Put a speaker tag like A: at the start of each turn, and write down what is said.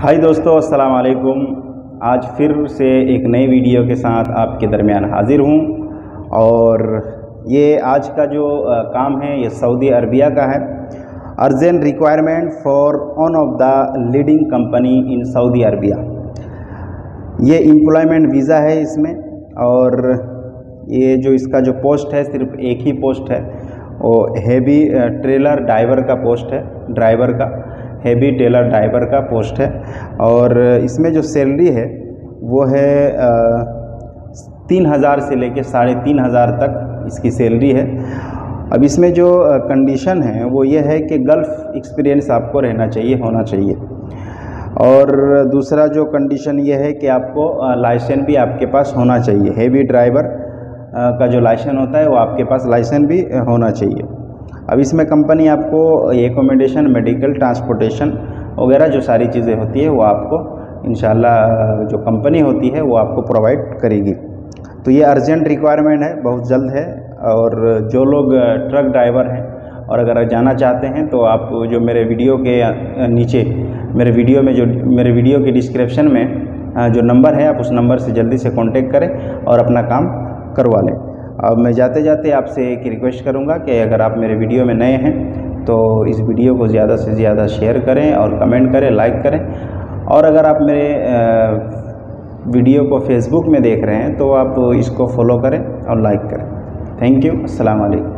A: हाय दोस्तों, अस्सलाम वालेकुम। आज फिर से एक नई वीडियो के साथ आपके दरमियान हाज़िर हूँ। और ये आज का जो काम है ये सऊदी अरबिया का है। Urgent requirement for one of the leading company in Saudi Arabia. ये एम्प्लॉयमेंट वीज़ा है इसमें। और ये जो इसका जो पोस्ट है सिर्फ एक ही पोस्ट है, वो हेवी ट्रेलर ड्राइवर का पोस्ट है। ड्राइवर का हेवी ट्रेलर ड्राइवर का पोस्ट है। और इसमें जो सैलरी है वो है 3000 से लेके 3500 तक इसकी सैलरी है। अब इसमें जो कंडीशन है वो ये है कि गल्फ़ एक्सपीरियंस आपको रहना चाहिए, होना चाहिए। और दूसरा जो कंडीशन ये है कि आपको लाइसेंस भी आपके पास होना चाहिए। हेवी ड्राइवर का जो लाइसेंस होता है वो आपके पास लाइसेंस भी होना चाहिए। अब इसमें कंपनी आपको एकोमोडेशन, मेडिकल, ट्रांसपोर्टेशन वगैरह जो सारी चीज़ें होती है वो आपको इंशाल्लाह जो कंपनी होती है वो आपको प्रोवाइड करेगी। तो ये अर्जेंट रिक्वायरमेंट है, बहुत जल्द है। और जो लोग ट्रक ड्राइवर हैं और अगर जाना चाहते हैं तो आप जो मेरे वीडियो के नीचे मेरे वीडियो के डिस्क्रिप्शन में जो नंबर है आप उस नंबर से जल्दी से कांटेक्ट करें और अपना काम करवा लें। अब मैं जाते जाते आपसे एक रिक्वेस्ट करूंगा कि अगर आप मेरे वीडियो में नए हैं तो इस वीडियो को ज़्यादा से ज़्यादा शेयर करें और कमेंट करें, लाइक करें। और अगर आप मेरे वीडियो को फेसबुक में देख रहे हैं तो आप इसको फॉलो करें और लाइक करें। Thank you. अस्सलाम वालेकुम।